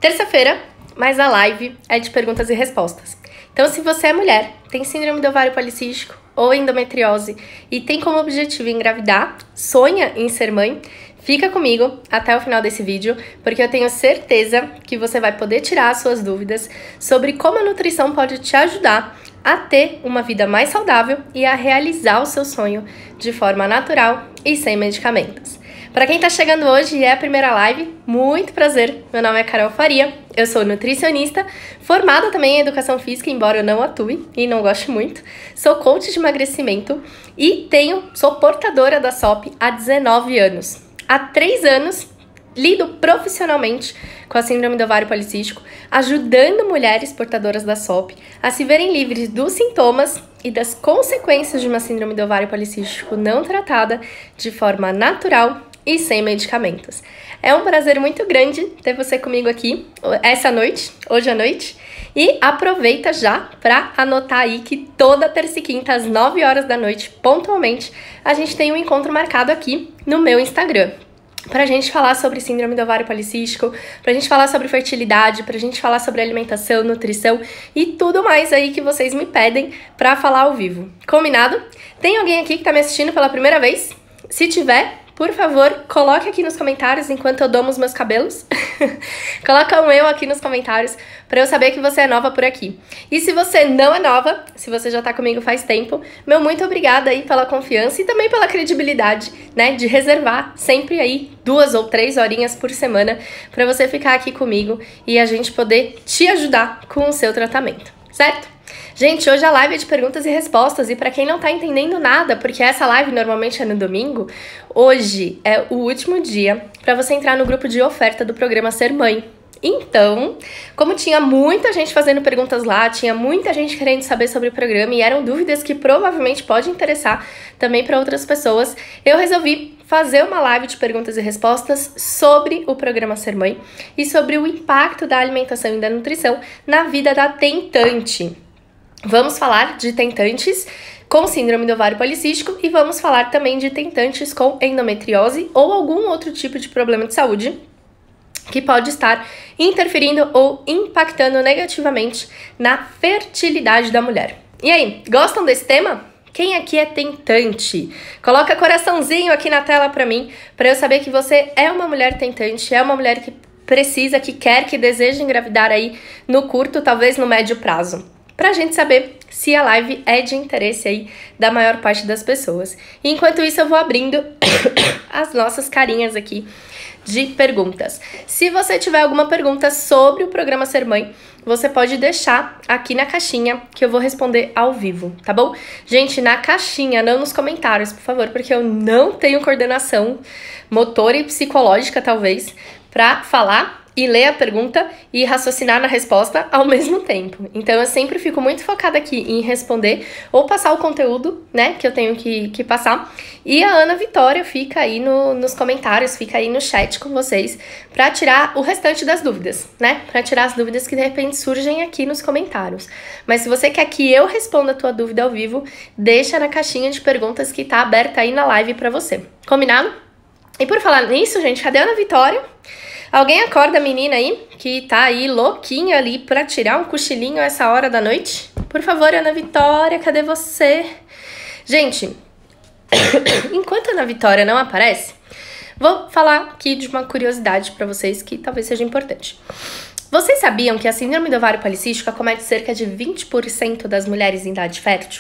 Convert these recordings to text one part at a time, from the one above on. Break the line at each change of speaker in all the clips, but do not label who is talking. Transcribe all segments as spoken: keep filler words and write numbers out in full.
Terça-feira, mas a live é de perguntas e respostas. Então, se você é mulher, tem síndrome do ovário policístico ou endometriose e tem como objetivo engravidar, sonha em ser mãe, fica comigo até o final desse vídeo, porque eu tenho certeza que você vai poder tirar as suas dúvidas sobre como a nutrição pode te ajudar a ter uma vida mais saudável e a realizar o seu sonho de forma natural e sem medicamentos. Para quem está chegando hoje e é a primeira live, muito prazer, meu nome é Carol Faria, eu sou nutricionista, formada também em educação física, embora eu não atue e não goste muito, sou coach de emagrecimento e tenho, sou portadora da S O P há dezenove anos. Há três anos, lido profissionalmente com a síndrome do ovário policístico, ajudando mulheres portadoras da S O P a se verem livres dos sintomas e das consequências de uma síndrome do ovário policístico não tratada de forma natural e sem medicamentos. É um prazer muito grande ter você comigo aqui essa noite, hoje à noite, e aproveita já para anotar aí que toda terça e quinta às nove horas da noite, pontualmente, a gente tem um encontro marcado aqui no meu Instagram. Pra gente falar sobre síndrome do ovário policístico, pra gente falar sobre fertilidade, pra gente falar sobre alimentação, nutrição e tudo mais aí que vocês me pedem pra falar ao vivo. Combinado? Tem alguém aqui que tá me assistindo pela primeira vez? Se tiver, por favor, coloque aqui nos comentários enquanto eu domo os meus cabelos. Coloca um eu aqui nos comentários para eu saber que você é nova por aqui. E se você não é nova, se você já tá comigo faz tempo, meu muito obrigada aí pela confiança e também pela credibilidade, né, de reservar sempre aí duas ou três horinhas por semana para você ficar aqui comigo e a gente poder te ajudar com o seu tratamento, certo? Gente, hoje a live é de perguntas e respostas e para quem não tá entendendo nada, porque essa live normalmente é no domingo, hoje é o último dia para você entrar no grupo de oferta do programa Ser Mãe. Então, como tinha muita gente fazendo perguntas lá, tinha muita gente querendo saber sobre o programa e eram dúvidas que provavelmente pode interessar também para outras pessoas, eu resolvi fazer uma live de perguntas e respostas sobre o programa Ser Mãe e sobre o impacto da alimentação e da nutrição na vida da tentante. Vamos falar de tentantes com síndrome do ovário policístico e vamos falar também de tentantes com endometriose ou algum outro tipo de problema de saúde que pode estar interferindo ou impactando negativamente na fertilidade da mulher. E aí, gostam desse tema? Quem aqui é tentante? Coloca coraçãozinho aqui na tela pra mim, pra eu saber que você é uma mulher tentante, é uma mulher que precisa, que quer, que deseja engravidar aí no curto, talvez no médio prazo. Pra gente saber se a live é de interesse aí da maior parte das pessoas. E enquanto isso eu vou abrindo as nossas carinhas aqui de perguntas. Se você tiver alguma pergunta sobre o programa Ser Mãe, você pode deixar aqui na caixinha que eu vou responder ao vivo, tá bom? Gente, na caixinha, não nos comentários, por favor, porque eu não tenho coordenação motora e psicológica, talvez, pra falar e ler a pergunta e raciocinar na resposta ao mesmo tempo. Então eu sempre fico muito focada aqui em responder ou passar o conteúdo, né, que eu tenho que, que passar. E a Ana Vitória fica aí no, nos comentários, fica aí no chat com vocês para tirar o restante das dúvidas, né? Para tirar as dúvidas que de repente surgem aqui nos comentários. Mas se você quer que eu responda a tua dúvida ao vivo, deixa na caixinha de perguntas que tá aberta aí na live para você. Combinado? E por falar nisso, gente, cadê a Ana Vitória? Alguém acorda a menina aí, que tá aí louquinha ali pra tirar um cochilinho a essa hora da noite? Por favor, Ana Vitória, cadê você? Gente, enquanto a Ana Vitória não aparece, vou falar aqui de uma curiosidade pra vocês que talvez seja importante. Vocês sabiam que a síndrome do ovário policístico acomete cerca de vinte por cento das mulheres em idade fértil?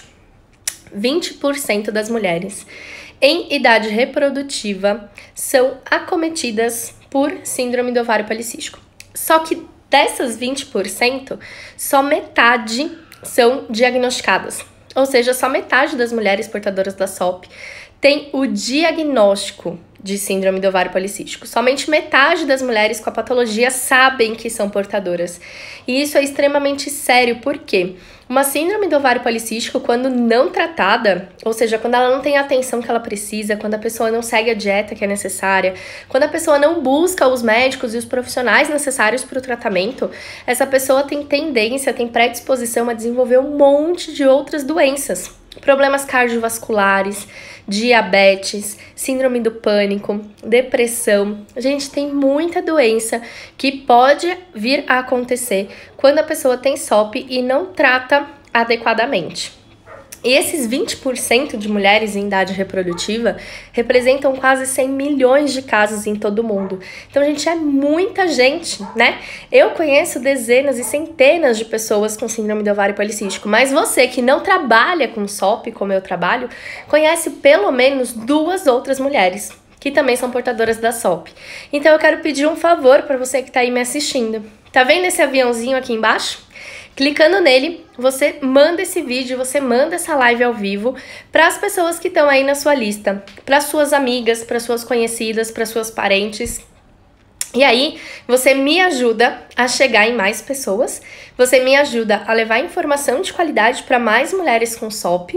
vinte por cento das mulheres em idade reprodutiva são acometidas por síndrome do ovário policístico. Só que dessas vinte por cento, só metade são diagnosticadas. Ou seja, só metade das mulheres portadoras da S O P tem o diagnóstico de síndrome do ovário policístico. Somente metade das mulheres com a patologia sabem que são portadoras. E isso é extremamente sério, por quê? Uma síndrome do ovário policístico, quando não tratada, ou seja, quando ela não tem a atenção que ela precisa, quando a pessoa não segue a dieta que é necessária, quando a pessoa não busca os médicos e os profissionais necessários para o tratamento, essa pessoa tem tendência, tem predisposição a desenvolver um monte de outras doenças. problemas cardiovasculares, diabetes, síndrome do pânico, depressão. Gente, tem muita doença que pode vir a acontecer quando a pessoa tem S O P e não trata adequadamente. E esses vinte por cento de mulheres em idade reprodutiva representam quase cem milhões de casos em todo o mundo. Então, gente, é muita gente, né? Eu conheço dezenas e centenas de pessoas com síndrome do ovário policístico, mas você que não trabalha com S O P, como eu trabalho, conhece pelo menos duas outras mulheres que também são portadoras da S O P. Então, eu quero pedir um favor para você que está aí me assistindo. Tá vendo esse aviãozinho aqui embaixo? Clicando nele, você manda esse vídeo, você manda essa live ao vivo para as pessoas que estão aí na sua lista, para suas amigas, para suas conhecidas, para suas parentes. E aí, você me ajuda a chegar em mais pessoas, você me ajuda a levar informação de qualidade para mais mulheres com S O P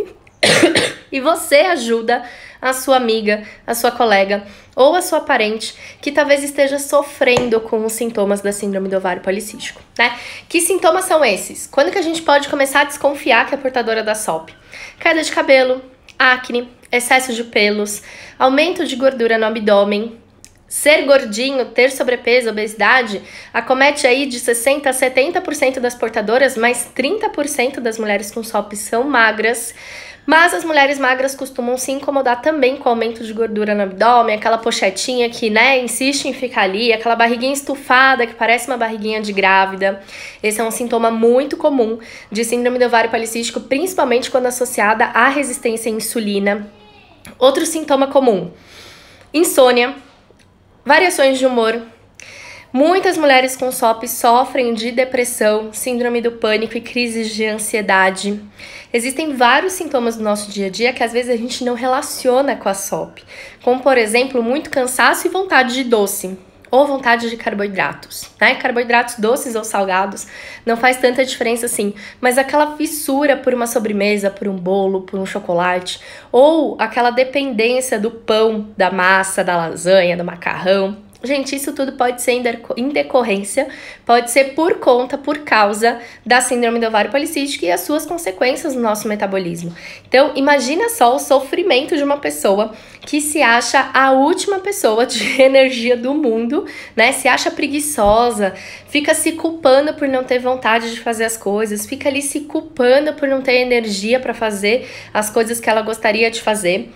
e você ajuda a sua amiga, a sua colega ou a sua parente que talvez esteja sofrendo com os sintomas da síndrome do ovário policístico, né? Que sintomas são esses? Quando que a gente pode começar a desconfiar que é portadora da S O P? Queda de cabelo, acne, excesso de pelos, aumento de gordura no abdômen, ser gordinho, ter sobrepeso, obesidade, acomete aí de sessenta a setenta por cento das portadoras, mas trinta por cento das mulheres com S O P são magras. Mas as mulheres magras costumam se incomodar também com o aumento de gordura no abdômen, aquela pochetinha que, né, insiste em ficar ali, aquela barriguinha estufada que parece uma barriguinha de grávida. Esse é um sintoma muito comum de síndrome do ovário policístico, principalmente quando associada à resistência à insulina. Outro sintoma comum: insônia, variações de humor. Muitas mulheres com S O P sofrem de depressão, síndrome do pânico e crises de ansiedade. Existem vários sintomas do nosso dia a dia que às vezes a gente não relaciona com a S O P, como por exemplo, muito cansaço e vontade de doce, ou vontade de carboidratos, né? Carboidratos doces ou salgados não faz tanta diferença assim, mas aquela fissura por uma sobremesa, por um bolo, por um chocolate, ou aquela dependência do pão, da massa, da lasanha, do macarrão. Gente, isso tudo pode ser em decorrência, pode ser por conta, por causa da síndrome do ovário policístico e as suas consequências no nosso metabolismo. Então, imagina só o sofrimento de uma pessoa que se acha a última pessoa de energia do mundo, né? Se acha preguiçosa, fica se culpando por não ter vontade de fazer as coisas, fica ali se culpando por não ter energia para fazer as coisas que ela gostaria de fazer.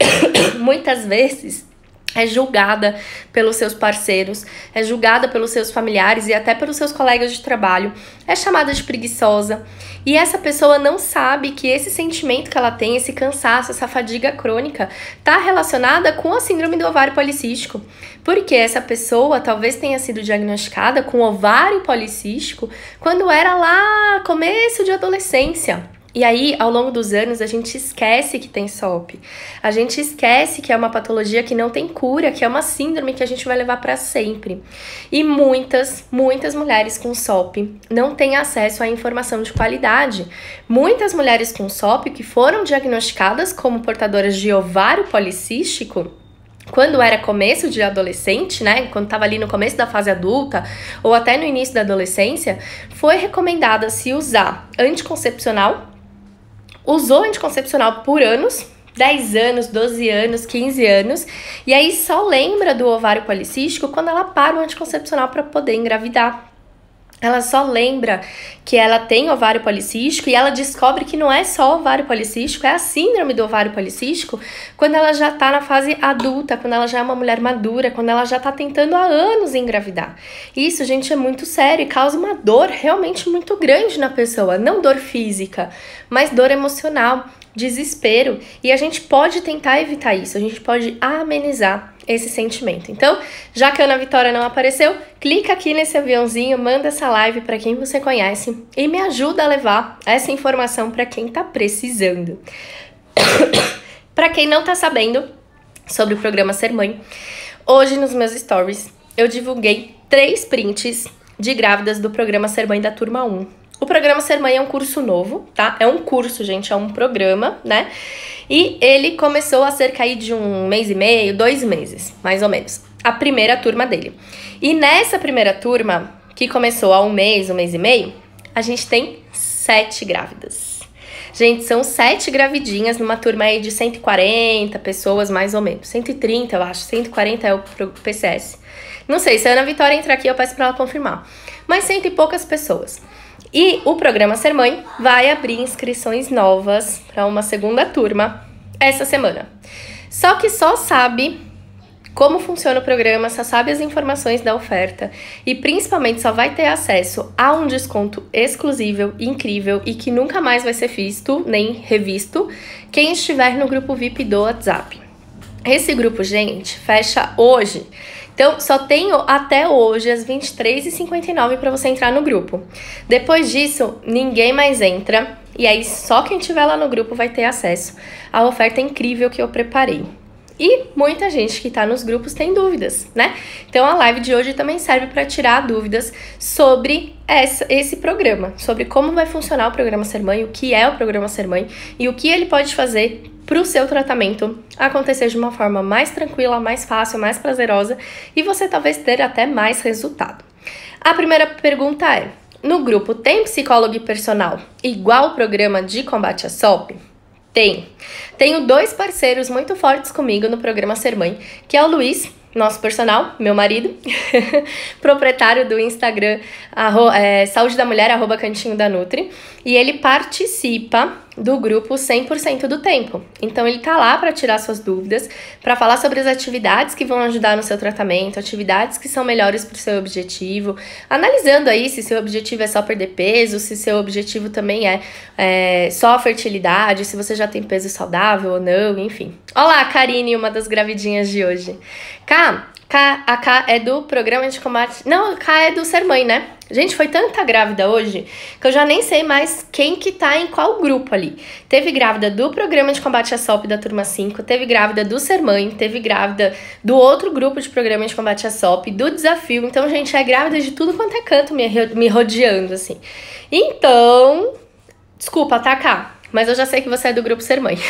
Muitas vezes é julgada pelos seus parceiros, é julgada pelos seus familiares e até pelos seus colegas de trabalho, é chamada de preguiçosa. E essa pessoa não sabe que esse sentimento que ela tem, esse cansaço, essa fadiga crônica, está relacionada com a síndrome do ovário policístico. Porque essa pessoa talvez tenha sido diagnosticada com ovário policístico quando era lá começo de adolescência. E aí, ao longo dos anos, a gente esquece que tem S O P. A gente esquece que é uma patologia que não tem cura, que é uma síndrome que a gente vai levar para sempre. E muitas, muitas mulheres com S O P não têm acesso à informação de qualidade. Muitas mulheres com S O P que foram diagnosticadas como portadoras de ovário policístico, quando era começo de adolescente, né, quando estava ali no começo da fase adulta ou até no início da adolescência, foi recomendada se usar anticoncepcional. Usou anticoncepcional por anos, dez anos, doze anos, quinze anos, e aí só lembra do ovário policístico quando ela para o anticoncepcional para poder engravidar. Ela só lembra que ela tem ovário policístico e ela descobre que não é só ovário policístico, é a síndrome do ovário policístico quando ela já tá na fase adulta, quando ela já é uma mulher madura, quando ela já tá tentando há anos engravidar. Isso, gente, é muito sério e causa uma dor realmente muito grande na pessoa. Não dor física, mas dor emocional, desespero. E a gente pode tentar evitar isso, a gente pode amenizar esse sentimento. Então, já que a Ana Vitória não apareceu, clica aqui nesse aviãozinho, manda essa live para quem você conhece e me ajuda a levar essa informação para quem tá precisando. Para quem não tá sabendo sobre o programa Ser Mãe, hoje nos meus stories eu divulguei três prints de grávidas do programa Ser Mãe da Turma um. O programa Ser Mãe é um curso novo, tá? É um curso, gente, é um programa, né? E ele começou há cerca aí de um mês e meio, dois meses, mais ou menos. A primeira turma dele. E nessa primeira turma, que começou há um mês, um mês e meio, a gente tem sete grávidas. Gente, são sete gravidinhas numa turma aí de cento e quarenta pessoas, mais ou menos. cento e trinta, eu acho. cento e quarenta é o P C S. Não sei, se a Ana Vitória entrar aqui, eu peço pra ela confirmar. Mas cento e poucas pessoas. E o programa Ser Mãe vai abrir inscrições novas para uma segunda turma essa semana. Só que só sabe como funciona o programa, só sabe as informações da oferta e principalmente só vai ter acesso a um desconto exclusivo, incrível e que nunca mais vai ser visto nem revisto quem estiver no grupo V I P do WhatsApp. Esse grupo, gente, fecha hoje. Então, só tenho até hoje, às vinte e três e cinquenta e nove, para você entrar no grupo. Depois disso, ninguém mais entra. E aí, só quem estiver lá no grupo vai ter acesso à oferta incrível que eu preparei. E muita gente que está nos grupos tem dúvidas, né? Então, a live de hoje também serve para tirar dúvidas sobre essa, esse programa. Sobre como vai funcionar o programa Ser Mãe, o que é o programa Ser Mãe e o que ele pode fazer para o seu tratamento acontecer de uma forma mais tranquila, mais fácil, mais prazerosa e você talvez ter até mais resultado. A primeira pergunta é, no grupo tem psicólogo e personal igual o programa de combate à S O P? Tem. Tenho dois parceiros muito fortes comigo no programa Ser Mãe, que é o Luiz, nosso personal, meu marido, proprietário do Instagram arro, é, Saúde da Mulher, arroba Cantinho da Nutri, e ele participa do grupo cem por cento do tempo. Então ele tá lá para tirar suas dúvidas, para falar sobre as atividades que vão ajudar no seu tratamento, atividades que são melhores para o seu objetivo, analisando aí se seu objetivo é só perder peso, se seu objetivo também é, é só fertilidade, se você já tem peso saudável ou não, enfim. Olá, Karine, uma das gravidinhas de hoje. Cá, K, a K é do programa de combate... Não, a K é do Ser Mãe, né? Gente, foi tanta grávida hoje que eu já nem sei mais quem que tá em qual grupo ali. Teve grávida do programa de combate à S O P da turma cinco, teve grávida do Ser Mãe, teve grávida do outro grupo de programa de combate à S O P, do desafio. Então, gente, é grávida de tudo quanto é canto me, me rodeando, assim. Então, desculpa, tá, K? Mas eu já sei que você é do grupo Ser Mãe.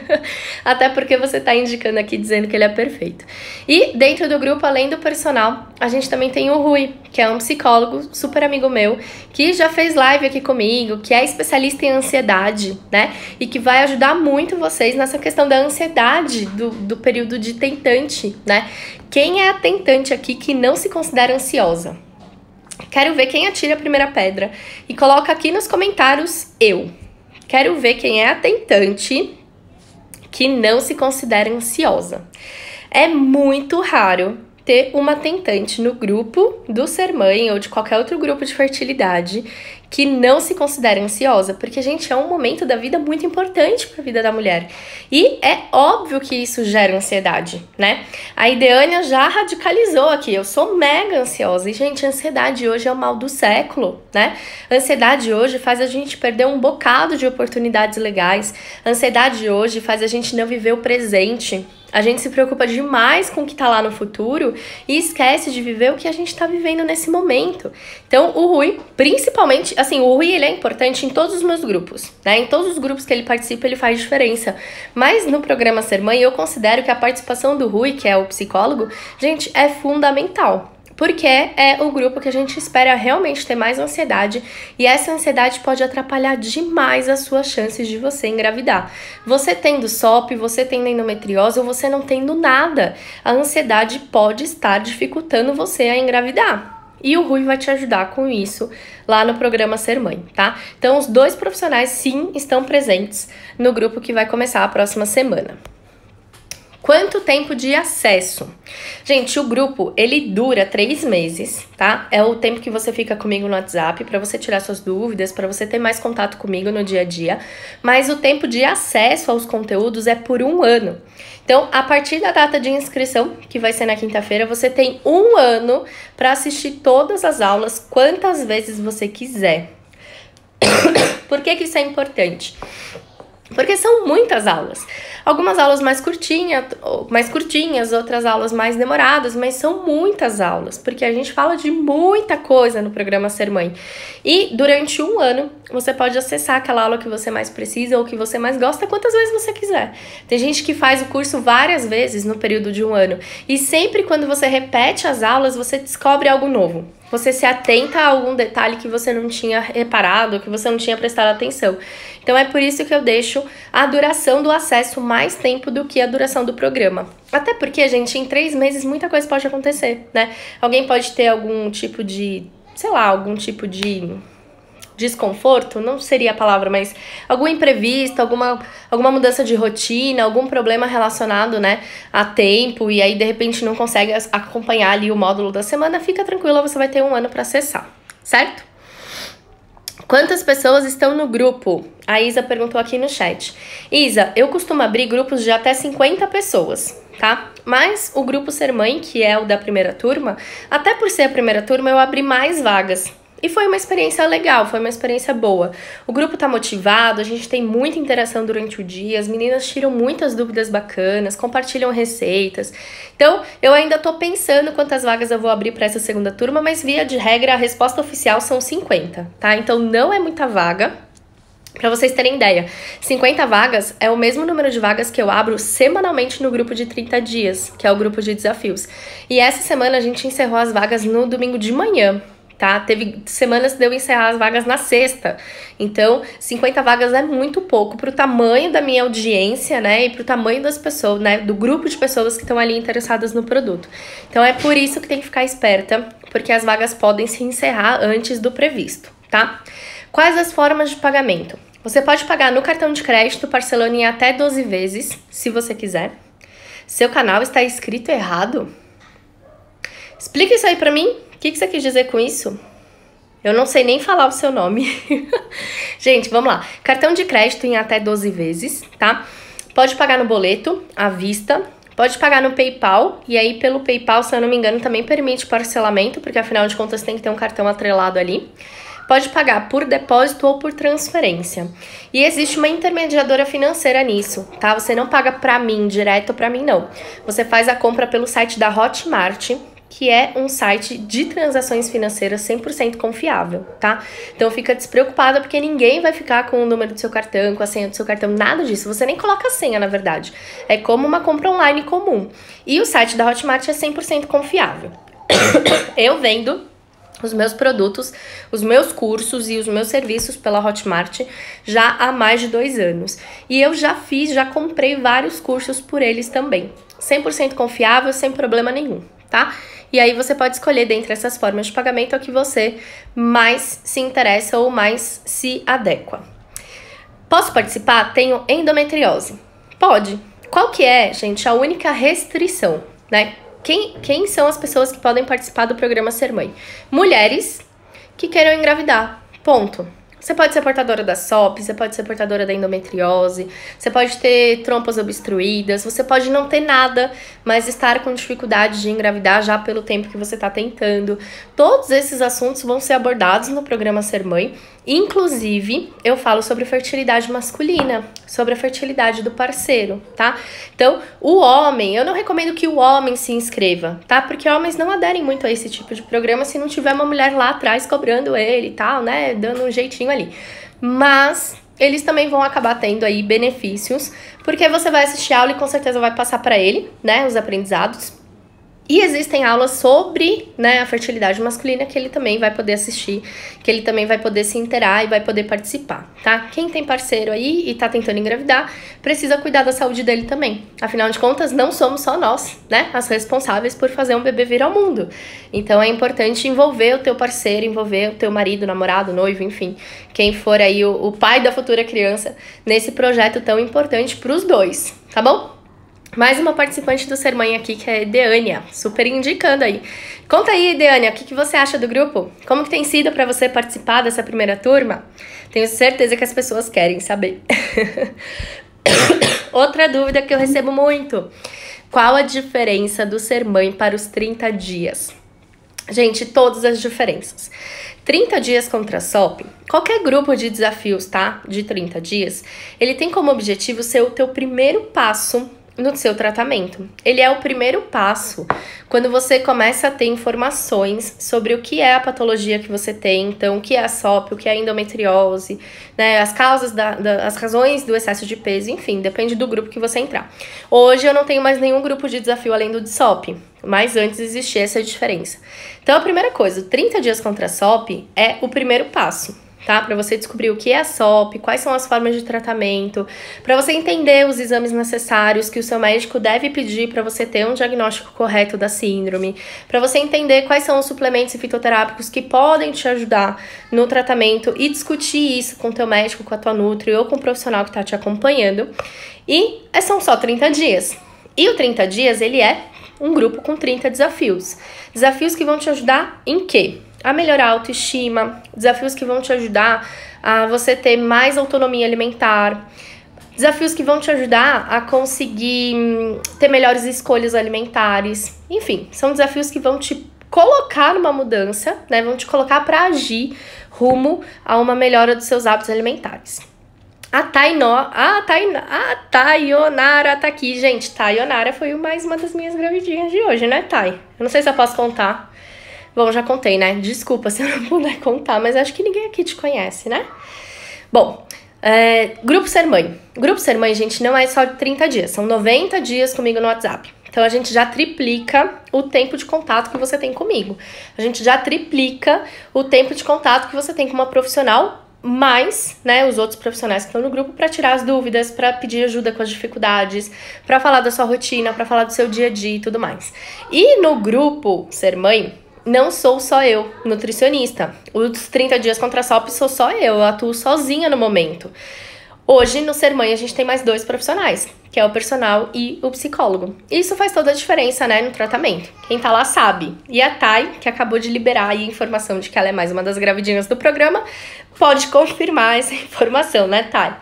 Até porque você tá indicando aqui, dizendo que ele é perfeito. E dentro do grupo, além do personal, a gente também tem o Rui, que é um psicólogo super amigo meu, que já fez live aqui comigo, que é especialista em ansiedade, né? E que vai ajudar muito vocês nessa questão da ansiedade, do, do período de tentante, né? Quem é a tentante aqui que não se considera ansiosa? Quero ver quem atira a primeira pedra. E coloca aqui nos comentários eu. Quero ver quem é a tentante que não se considera ansiosa. É muito raro ter uma tentante no grupo do Ser Mãe ou de qualquer outro grupo de fertilidade que não se considera ansiosa, porque, gente, é um momento da vida muito importante para a vida da mulher. E é óbvio que isso gera ansiedade, né? A Ideânia já radicalizou aqui, eu sou mega ansiosa. E, gente, a ansiedade hoje é o mal do século, né? A ansiedade hoje faz a gente perder um bocado de oportunidades legais. A ansiedade hoje faz a gente não viver o presente. A gente se preocupa demais com o que tá lá no futuro e esquece de viver o que a gente tá vivendo nesse momento. Então, o Rui, principalmente, assim, o Rui, ele é importante em todos os meus grupos, né? Em todos os grupos que ele participa, ele faz diferença. Mas no programa Ser Mãe, eu considero que a participação do Rui, que é o psicólogo, gente, é fundamental. Porque é o grupo que a gente espera realmente ter mais ansiedade e essa ansiedade pode atrapalhar demais as suas chances de você engravidar. Você tendo S O P, você tendo endometriose ou você não tendo nada, a ansiedade pode estar dificultando você a engravidar. E o Rui vai te ajudar com isso lá no programa Ser Mãe, tá? Então os dois profissionais sim estão presentes no grupo que vai começar a próxima semana. Quanto tempo de acesso? Gente, o grupo, ele dura três meses, tá? É o tempo que você fica comigo no WhatsApp para você tirar suas dúvidas, para você ter mais contato comigo no dia a dia. Mas o tempo de acesso aos conteúdos é por um ano. Então, a partir da data de inscrição, que vai ser na quinta-feira, você tem um ano para assistir todas as aulas, quantas vezes você quiser. Por que que isso é importante? Porque são muitas aulas. Algumas aulas mais curtinhas, mais curtinhas, outras aulas mais demoradas, mas são muitas aulas, porque a gente fala de muita coisa no programa Ser Mãe. E durante um ano, você pode acessar aquela aula que você mais precisa ou que você mais gosta, quantas vezes você quiser. Tem gente que faz o curso várias vezes no período de um ano. E sempre quando você repete as aulas, você descobre algo novo. você se atenta a algum detalhe que você não tinha reparado, que você não tinha prestado atenção. Então é por isso que eu deixo a duração do acesso mais tempo do que a duração do programa. Até porque, gente, em três meses muita coisa pode acontecer, né? Alguém pode ter algum tipo de, sei lá, algum tipo de desconforto, não seria a palavra, mas algum imprevisto, alguma, alguma mudança de rotina, algum problema relacionado, né, a tempo, e aí de repente não consegue acompanhar ali o módulo da semana, fica tranquila, você vai ter um ano para acessar, certo? Quantas pessoas estão no grupo? A Isa perguntou aqui no chat. Isa, eu costumo abrir grupos de até cinquenta pessoas, tá? Mas o grupo Ser Mãe, que é o da primeira turma, até por ser a primeira turma, eu abri mais vagas. E foi uma experiência legal, foi uma experiência boa. O grupo tá motivado, a gente tem muita interação durante o dia, as meninas tiram muitas dúvidas bacanas, compartilham receitas. Então, eu ainda tô pensando quantas vagas eu vou abrir para essa segunda turma, mas via de regra a resposta oficial são cinquenta, tá? Então não é muita vaga. Pra vocês terem ideia, cinquenta vagas é o mesmo número de vagas que eu abro semanalmente no grupo de trinta dias, que é o grupo de desafios. E essa semana a gente encerrou as vagas no domingo de manhã. Tá? Teve semanas que deu encerrar as vagas na sexta. Então, cinquenta vagas é muito pouco pro tamanho da minha audiência, né? E pro tamanho das pessoas, né? Do grupo de pessoas que estão ali interessadas no produto. Então, é por isso que tem que ficar esperta, porque as vagas podem se encerrar antes do previsto, tá? Quais as formas de pagamento? Você pode pagar no cartão de crédito, parcelando em até doze vezes, se você quiser. Seu canal está escrito errado? Explica isso aí pra mim. O que, que você quis dizer com isso? Eu não sei nem falar o seu nome. Gente, vamos lá. Cartão de crédito em até doze vezes, tá? Pode pagar no boleto, à vista. Pode pagar no PayPal. E aí, pelo PayPal, se eu não me engano, também permite parcelamento, porque afinal de contas tem que ter um cartão atrelado ali. Pode pagar por depósito ou por transferência. E existe uma intermediadora financeira nisso, tá? Você não paga pra mim, direto pra mim, não. Você faz a compra pelo site da Hotmart, que é um site de transações financeiras cem por cento confiável, tá? Então fica despreocupada, porque ninguém vai ficar com o número do seu cartão, com a senha do seu cartão, nada disso. Você nem coloca a senha, na verdade. É como uma compra online comum. E o site da Hotmart é cem por cento confiável. Eu vendo os meus produtos, os meus cursos e os meus serviços pela Hotmart já há mais de dois anos. E eu já fiz, já comprei vários cursos por eles também. cem por cento confiável, sem problema nenhum, tá? E aí você pode escolher dentre essas formas de pagamento a que você mais se interessa ou mais se adequa. Posso participar? Tenho endometriose. Pode. Qual que é, gente, a única restrição, né? Quem, quem são as pessoas que podem participar do programa Ser Mãe? Mulheres que queiram engravidar. Ponto. Você pode ser portadora da S O P, você pode ser portadora da endometriose, você pode ter trompas obstruídas, você pode não ter nada, mas estar com dificuldade de engravidar já pelo tempo que você está tentando. Todos esses assuntos vão ser abordados no programa Ser Mãe. Inclusive, eu falo sobre fertilidade masculina, sobre a fertilidade do parceiro, tá? Então, o homem, eu não recomendo que o homem se inscreva, tá? Porque homens não aderem muito a esse tipo de programa se não tiver uma mulher lá atrás cobrando ele e tal, né? Dando um jeitinho ali. Mas eles também vão acabar tendo aí benefícios, porque você vai assistir a aula e com certeza vai passar para ele, né? Os aprendizados. E existem aulas sobre, né, a fertilidade masculina que ele também vai poder assistir, que ele também vai poder se inteirar e vai poder participar, tá? Quem tem parceiro aí e tá tentando engravidar, precisa cuidar da saúde dele também. Afinal de contas, não somos só nós, né, as responsáveis por fazer um bebê vir ao mundo. Então é importante envolver o teu parceiro, envolver o teu marido, namorado, noivo, enfim, quem for aí o, o pai da futura criança nesse projeto tão importante pros dois, tá bom? Mais uma participante do Ser Mãe aqui, que é a Deânia, super indicando aí. Conta aí, Deânia, o que, que você acha do grupo? Como que tem sido para você participar dessa primeira turma? Tenho certeza que as pessoas querem saber. Outra dúvida que eu recebo muito. Qual a diferença do Ser Mãe para os trinta dias? Gente, todas as diferenças. trinta dias contra a S O P, qualquer grupo de desafios, tá? De trinta dias, ele tem como objetivo ser o teu primeiro passo no seu tratamento. Ele é o primeiro passo quando você começa a ter informações sobre o que é a patologia que você tem, então o que é a S O P, o que é a endometriose, né, as causas, da, da, as razões do excesso de peso, enfim, depende do grupo que você entrar. Hoje eu não tenho mais nenhum grupo de desafio além do de S O P, mas antes existia essa diferença. Então a primeira coisa, trinta dias contra a S O P é o primeiro passo, tá? Para você descobrir o que é a S O P, quais são as formas de tratamento, para você entender os exames necessários que o seu médico deve pedir para você ter um diagnóstico correto da síndrome, para você entender quais são os suplementos fitoterápicos que podem te ajudar no tratamento e discutir isso com o teu médico, com a tua nutri ou com o profissional que está te acompanhando. E são só trinta dias. E o trinta dias, ele é um grupo com trinta desafios. Desafios que vão te ajudar em quê? A melhorar a autoestima, desafios que vão te ajudar a você ter mais autonomia alimentar, desafios que vão te ajudar a conseguir ter melhores escolhas alimentares. Enfim, são desafios que vão te colocar numa mudança, né? Vão te colocar para agir rumo a uma melhora dos seus hábitos alimentares. A Tainó, a, Tain, a Tayonara tá aqui, gente. Tayonara foi mais uma das minhas gravidinhas de hoje, né, Thay? Eu não sei se eu posso contar. Bom, já contei, né? Desculpa se eu não puder contar, mas acho que ninguém aqui te conhece, né? Bom, é, Grupo Ser Mãe. Grupo Ser Mãe, gente, não é só de trinta dias, são noventa dias comigo no WhatsApp. Então, a gente já triplica o tempo de contato que você tem comigo. A gente já triplica o tempo de contato que você tem com uma profissional, mais, né, os outros profissionais que estão no grupo, para tirar as dúvidas, para pedir ajuda com as dificuldades, para falar da sua rotina, para falar do seu dia a dia e tudo mais. E no Grupo Ser Mãe, não sou só eu, nutricionista. Os trinta dias contra a S O P sou só eu, eu atuo sozinha no momento. Hoje, no Ser Mãe, a gente tem mais dois profissionais, que é o personal e o psicólogo. Isso faz toda a diferença, né, no tratamento. Quem tá lá sabe. E a Thay, que acabou de liberar aí a informação de que ela é mais uma das gravidinhas do programa, pode confirmar essa informação, né, Thay?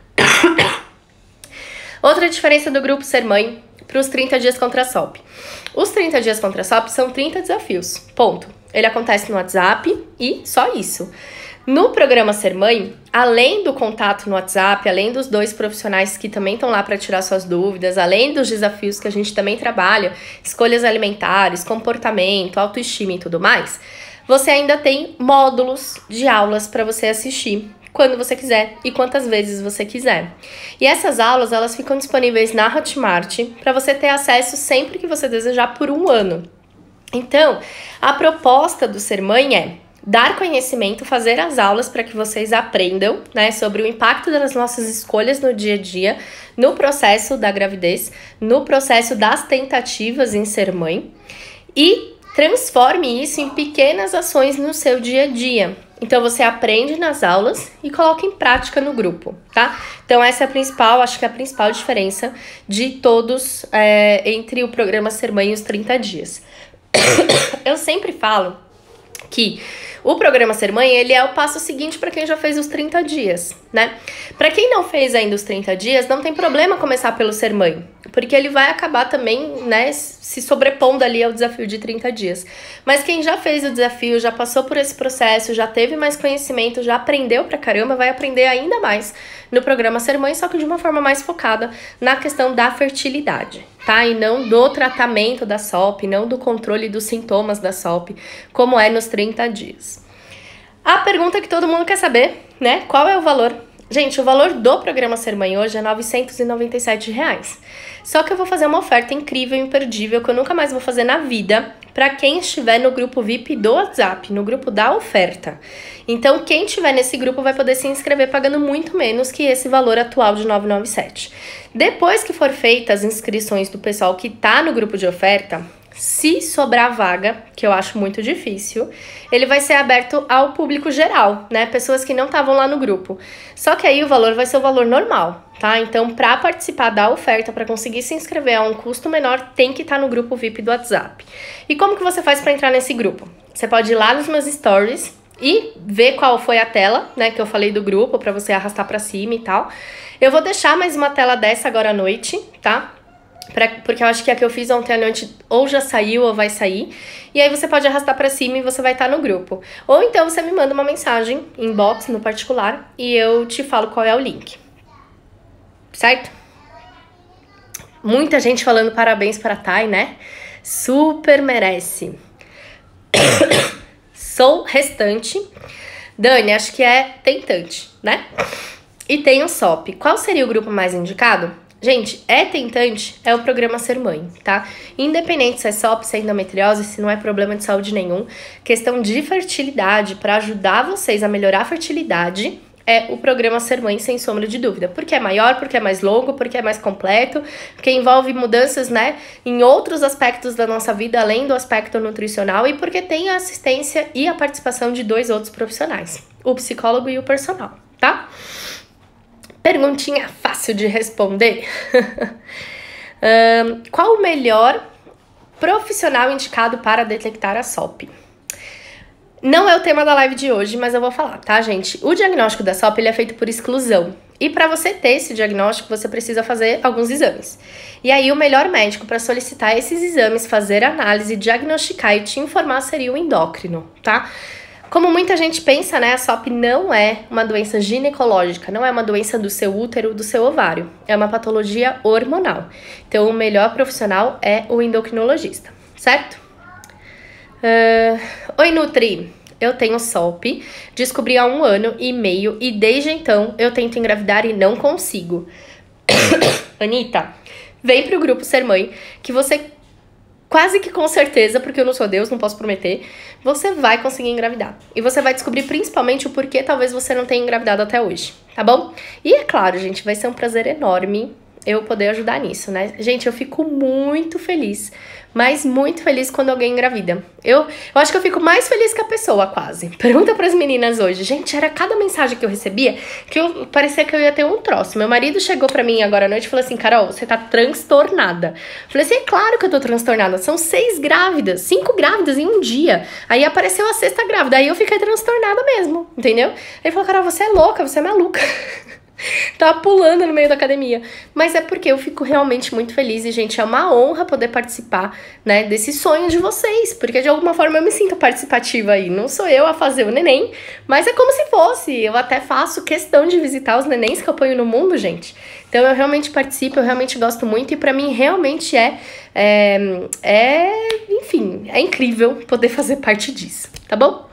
Outra diferença do Grupo Ser Mãe para os trinta dias contra a S O P. Os trinta dias contra a S O P são trinta desafios, ponto. Ele acontece no WhatsApp e só isso. No programa Ser Mãe, além do contato no WhatsApp, além dos dois profissionais que também estão lá para tirar suas dúvidas, além dos desafios que a gente também trabalha, escolhas alimentares, comportamento, autoestima e tudo mais, você ainda tem módulos de aulas para você assistir quando você quiser e quantas vezes você quiser. E essas aulas, elas ficam disponíveis na Hotmart para você ter acesso sempre que você desejar por um ano. Então, a proposta do Ser Mãe é dar conhecimento, fazer as aulas para que vocês aprendam, né, sobre o impacto das nossas escolhas no dia a dia, no processo da gravidez, no processo das tentativas em ser mãe e transforme isso em pequenas ações no seu dia a dia. Então você aprende nas aulas e coloca em prática no grupo, tá? Então essa é a principal, acho que é a principal diferença de todos é, entre o programa Ser Mãe e os trinta dias. Eu sempre falo que o programa Ser Mãe, ele é o passo seguinte para quem já fez os trinta dias, né? Para quem não fez ainda os trinta dias, não tem problema começar pelo Ser Mãe, porque ele vai acabar também, né, se sobrepondo ali ao desafio de trinta dias. Mas quem já fez o desafio, já passou por esse processo, já teve mais conhecimento, já aprendeu pra caramba, vai aprender ainda mais no programa Ser Mãe, só que de uma forma mais focada na questão da fertilidade, tá? E não do tratamento da S O P, não do controle dos sintomas da S O P, como é nos trinta dias. A pergunta que todo mundo quer saber, né? Qual é o valor? Gente, o valor do programa Ser Mãe hoje é novecentos e noventa e sete reais. Só que eu vou fazer uma oferta incrível, imperdível, que eu nunca mais vou fazer na vida, para quem estiver no grupo V I P do WhatsApp, no grupo da oferta. Então, quem estiver nesse grupo vai poder se inscrever pagando muito menos que esse valor atual de novecentos e noventa e sete reais. Depois que for feitas as inscrições do pessoal que tá no grupo de oferta, se sobrar vaga, que eu acho muito difícil, ele vai ser aberto ao público geral, né? Pessoas que não estavam lá no grupo. Só que aí o valor vai ser o valor normal, tá? Então, para participar da oferta, para conseguir se inscrever a um custo menor, tem que estar no grupo V I P do WhatsApp. E como que você faz para entrar nesse grupo? Você pode ir lá nos meus stories e ver qual foi a tela, né, que eu falei do grupo, para você arrastar para cima e tal. Eu vou deixar mais uma tela dessa agora à noite, tá? Pra, porque eu acho que a que eu fiz ontem à noite ou já saiu ou vai sair. E aí você pode arrastar pra cima e você vai estar no grupo. Ou então você me manda uma mensagem, inbox, no particular, e eu te falo qual é o link. Certo? Muita gente falando parabéns para a Thay, né? Super merece. Sou restante. Dani, acho que é tentante, né? E tem o S O P. Qual seria o grupo mais indicado? Gente, é tentante, é o programa Ser Mãe, tá? Independente se é S O P, se é endometriose, se não é problema de saúde nenhum, questão de fertilidade, para ajudar vocês a melhorar a fertilidade, é o programa Ser Mãe, sem sombra de dúvida. Porque é maior, porque é mais longo, porque é mais completo, porque envolve mudanças, né, em outros aspectos da nossa vida, além do aspecto nutricional, e porque tem a assistência e a participação de dois outros profissionais, o psicólogo e o personal, tá? Perguntinha fácil de responder. um, qual o melhor profissional indicado para detectar a S O P? Não é o tema da live de hoje, mas eu vou falar, tá, gente? O diagnóstico da S O P ele é feito por exclusão. E para você ter esse diagnóstico, você precisa fazer alguns exames. E aí, o melhor médico para solicitar esses exames, fazer análise, diagnosticar e te informar seria o endócrino, tá? Como muita gente pensa, né, a S O P não é uma doença ginecológica, não é uma doença do seu útero, do seu ovário. É uma patologia hormonal. Então, o melhor profissional é o endocrinologista, certo? Uh, Oi, Nutri. Eu tenho S O P, descobri há um ano e meio e desde então eu tento engravidar e não consigo. Anitta, vem pro grupo Ser Mãe, que você quase que com certeza, porque eu não sou Deus, não posso prometer, você vai conseguir engravidar. E você vai descobrir principalmente o porquê talvez você não tenha engravidado até hoje, tá bom? E é claro, gente, vai ser um prazer enorme eu poder ajudar nisso, né? Gente, eu fico muito feliz, mas muito feliz quando alguém engravida. Eu, eu acho que eu fico mais feliz que a pessoa, quase. Pergunta pras meninas hoje. Gente, era cada mensagem que eu recebia que eu parecia que eu ia ter um troço. Meu marido chegou pra mim agora à noite e falou assim, Carol, você tá transtornada. Eu falei assim, é claro que eu tô transtornada. São seis grávidas, cinco grávidas em um dia. Aí apareceu a sexta grávida, aí eu fiquei transtornada mesmo, entendeu? Aí ele falou, Carol, você é louca, você é maluca. Tava pulando no meio da academia. Mas é porque eu fico realmente muito feliz. E, gente, é uma honra poder participar, né, desse sonho de vocês. Porque, de alguma forma, eu me sinto participativa aí. Não sou eu a fazer o neném, mas é como se fosse. Eu até faço questão de visitar os nenéns que eu ponho no mundo, gente. Então, eu realmente participo, eu realmente gosto muito. E, pra mim, realmente é, é, é... Enfim, é incrível poder fazer parte disso. Tá bom?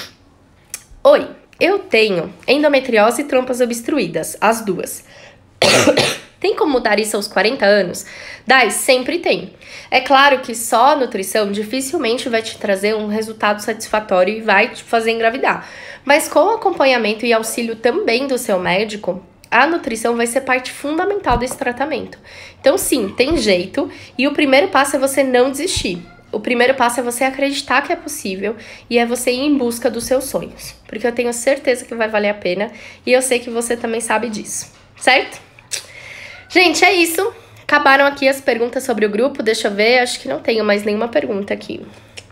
Oi! Eu tenho endometriose e trompas obstruídas, as duas. Tem como mudar isso aos quarenta anos? Dai, sempre tem. É claro que só a nutrição dificilmente vai te trazer um resultado satisfatório e vai te fazer engravidar. Mas com o acompanhamento e auxílio também do seu médico, a nutrição vai ser parte fundamental desse tratamento. Então sim, tem jeito. E o primeiro passo é você não desistir. O primeiro passo é você acreditar que é possível e é você ir em busca dos seus sonhos. Porque eu tenho certeza que vai valer a pena e eu sei que você também sabe disso, certo? Gente, é isso. Acabaram aqui as perguntas sobre o grupo. Deixa eu ver, acho que não tenho mais nenhuma pergunta aqui.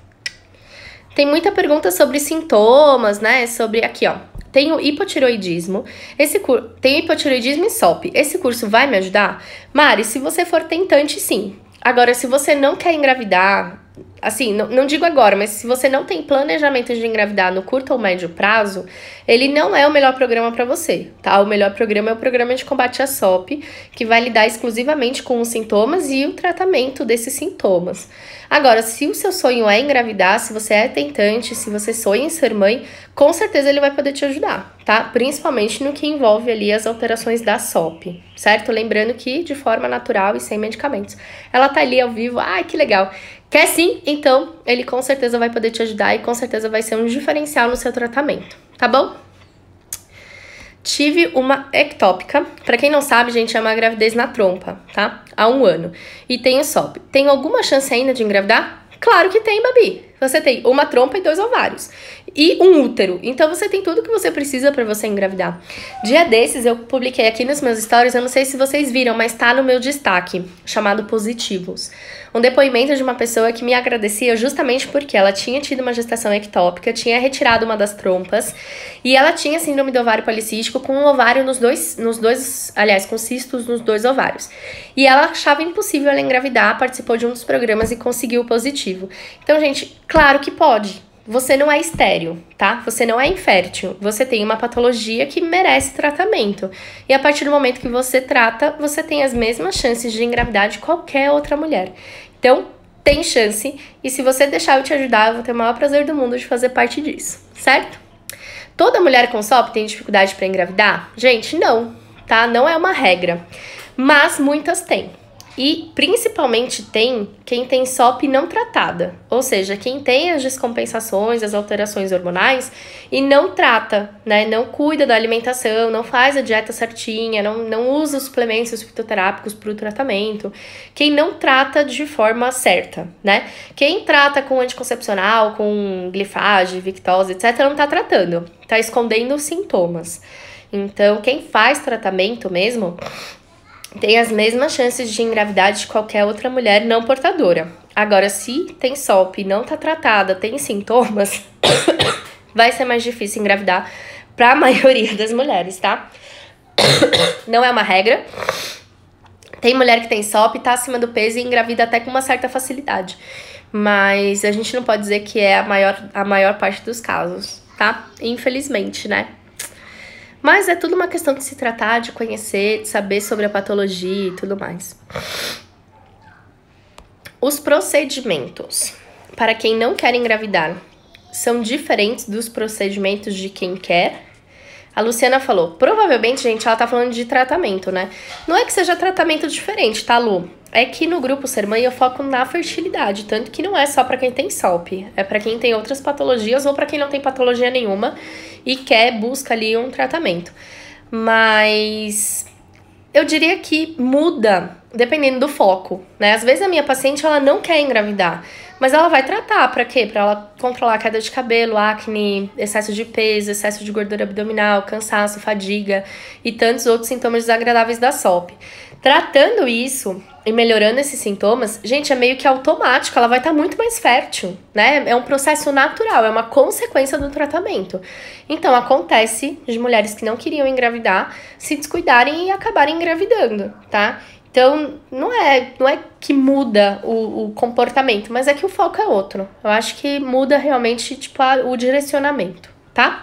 Tem muita pergunta sobre sintomas, né? Sobre aqui, ó. Tenho hipotiroidismo. Esse curso tenho hipotiroidismo e S O P. Esse curso vai me ajudar? Mari, se você for tentante, sim. Agora, se você não quer engravidar, assim, não, não digo agora, mas se você não tem planejamento de engravidar no curto ou médio prazo, ele não é o melhor programa para você, tá? O melhor programa é o programa de combate à S O P, que vai lidar exclusivamente com os sintomas e o tratamento desses sintomas. Agora, se o seu sonho é engravidar, se você é tentante, se você sonha em ser mãe, com certeza ele vai poder te ajudar, tá? Principalmente no que envolve ali as alterações da S O P, certo? Lembrando que de forma natural e sem medicamentos. Ela tá ali ao vivo, ai, que legal. Quer sim? Então ele com certeza vai poder te ajudar e com certeza vai ser um diferencial no seu tratamento, tá bom? Tive uma ectópica, pra quem não sabe, gente, é uma gravidez na trompa, tá? Há um ano. E tenho S O P. Tem alguma chance ainda de engravidar? Claro que tem, Babi. Você tem uma trompa e dois ovários. E um útero. Então, você tem tudo que você precisa pra você engravidar. Dia desses, eu publiquei aqui nos meus stories, eu não sei se vocês viram, mas tá no meu destaque, chamado Positivos. Um depoimento de uma pessoa que me agradecia justamente porque ela tinha tido uma gestação ectópica, tinha retirado uma das trompas, e ela tinha síndrome do ovário policístico com um ovário nos dois, nos dois, aliás, com cistos nos dois ovários. E ela achava impossível ela engravidar, participou de um dos programas e conseguiu o positivo. Então, gente, claro que pode. você não é estéril, tá? Você não é infértil. Você tem uma patologia que merece tratamento. E a partir do momento que você trata, você tem as mesmas chances de engravidar de qualquer outra mulher. Então, tem chance. E se você deixar eu te ajudar, eu vou ter o maior prazer do mundo de fazer parte disso, certo? Toda mulher com S O P tem dificuldade para engravidar? Gente, não, tá? Não é uma regra. Mas muitas têm. E principalmente tem quem tem S O P não tratada, ou seja, quem tem as descompensações, as alterações hormonais e não trata, né? Não cuida da alimentação, não faz a dieta certinha, não, não usa os suplementos fitoterápicos para o tratamento. Quem não trata de forma certa, né? Quem trata com anticoncepcional, com glifage, Victoza, etcétera, não tá tratando, tá escondendo os sintomas. Então, quem faz tratamento mesmo tem as mesmas chances de engravidar de qualquer outra mulher não portadora. Agora, se tem S O P, não tá tratada, tem sintomas, vai ser mais difícil engravidar para a maioria das mulheres, tá? Não é uma regra. Tem mulher que tem S O P, tá acima do peso e engravida até com uma certa facilidade. Mas a gente não pode dizer que é a maior, a maior parte dos casos, tá? Infelizmente, né? Mas é tudo uma questão de se tratar, de conhecer, de saber sobre a patologia e tudo mais. Os procedimentos para quem não quer engravidar são diferentes dos procedimentos de quem quer? A Luciana falou, provavelmente, gente, ela tá falando de tratamento, né? Não é que seja tratamento diferente, tá, Lu? É que no grupo Ser Mãe eu foco na fertilidade, tanto que não é só pra quem tem S O P, é pra quem tem outras patologias ou pra quem não tem patologia nenhuma e quer, busca ali um tratamento. Mas eu diria que muda dependendo do foco, né? Às vezes a minha paciente, ela não quer engravidar, mas ela vai tratar pra quê? Pra ela controlar a queda de cabelo, acne, excesso de peso, excesso de gordura abdominal, cansaço, fadiga e tantos outros sintomas desagradáveis da S O P. Tratando isso e melhorando esses sintomas, gente, é meio que automático, ela vai estar muito mais fértil, né? É um processo natural, é uma consequência do tratamento. Então, acontece de mulheres que não queriam engravidar se descuidarem e acabarem engravidando, tá? Então, não é, não é que muda o, o comportamento, mas é que o foco é outro. Eu acho que muda realmente, tipo, a, o direcionamento, tá?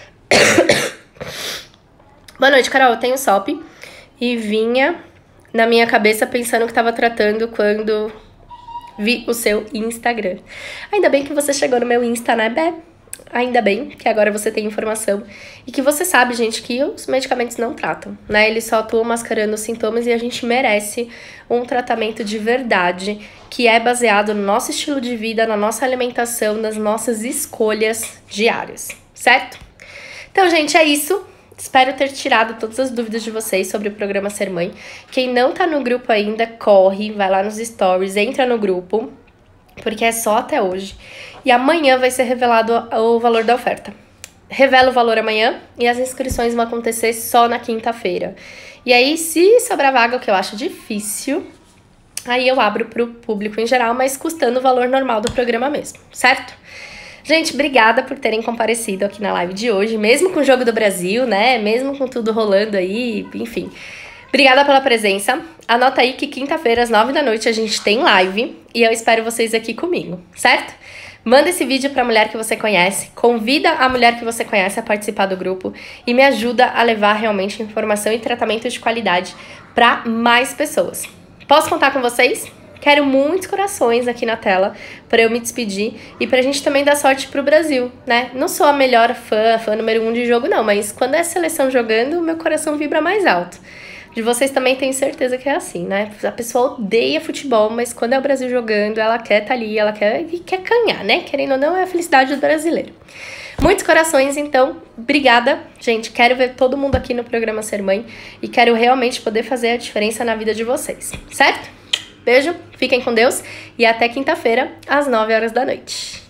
Boa noite, Carol. Eu tenho S O P e vinha na minha cabeça pensando que tava tratando quando vi o seu Instagram. Ainda bem que você chegou no meu Insta, né, Bé? Ainda bem que agora você tem informação e que você sabe, gente, que os medicamentos não tratam, né? Eles só atuam mascarando os sintomas e a gente merece um tratamento de verdade que é baseado no nosso estilo de vida, na nossa alimentação, nas nossas escolhas diárias, certo? Então, gente, é isso. Espero ter tirado todas as dúvidas de vocês sobre o programa Ser Mãe. Quem não tá no grupo ainda, corre, vai lá nos stories, entra no grupo, porque é só até hoje. E amanhã vai ser revelado o valor da oferta. Revela o valor amanhã e as inscrições vão acontecer só na quinta-feira. E aí, se sobrar vaga, o que eu acho difícil, aí eu abro pro público em geral, mas custando o valor normal do programa mesmo, certo? Gente, obrigada por terem comparecido aqui na live de hoje, mesmo com o Jogo do Brasil, né? Mesmo com tudo rolando aí, enfim. Obrigada pela presença. Anota aí que quinta-feira, às nove da noite, a gente tem live e eu espero vocês aqui comigo, certo? Manda esse vídeo pra mulher que você conhece, convida a mulher que você conhece a participar do grupo e me ajuda a levar realmente informação e tratamento de qualidade pra mais pessoas. Posso contar com vocês? Quero muitos corações aqui na tela para eu me despedir e pra gente também dar sorte pro Brasil, né? Não sou a melhor fã, fã número um de jogo não, mas quando é seleção jogando, meu coração vibra mais alto. De vocês também tenho certeza que é assim, né? A pessoa odeia futebol, mas quando é o Brasil jogando, ela quer estar ali, ela quer, quer ganhar, né? Querendo ou não, é a felicidade do brasileiro. Muitos corações, então, obrigada, gente. Quero ver todo mundo aqui no programa Ser Mãe e quero realmente poder fazer a diferença na vida de vocês, certo? Beijo, fiquem com Deus e até quinta-feira, às nove horas da noite.